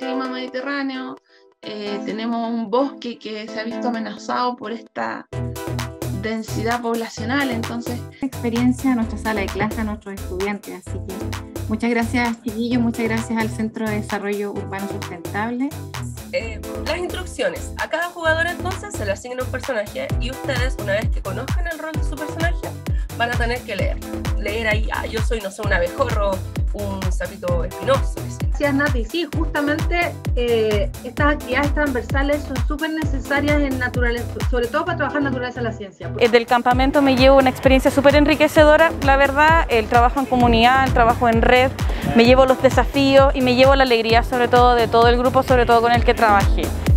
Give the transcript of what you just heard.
clima mediterráneo, tenemos un bosque que se ha visto amenazado por esta densidad poblacional, entonces... Experiencia a nuestra sala de clase, a nuestros estudiantes, así que muchas gracias, chiquillos, muchas gracias al Centro de Desarrollo Urbano Sustentable. Las instrucciones. A cada jugador entonces se le asigna un personaje y ustedes, una vez que conozcan el rol de su personaje, van a tener que leer ahí, yo soy, no sé, un abejorro, un sapito espinoso. Gracias, Nati. Sí, justamente estas actividades transversales son súper necesarias en naturaleza, sobre todo para trabajar naturaleza en la ciencia. Del campamento me llevo una experiencia súper enriquecedora, la verdad, el trabajo en comunidad, el trabajo en red, me llevo los desafíos y me llevo la alegría sobre todo de todo el grupo, sobre todo con el que trabajé.